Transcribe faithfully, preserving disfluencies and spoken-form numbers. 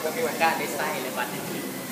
ผมมีโอกาสได้ใส่เลยบัดนี้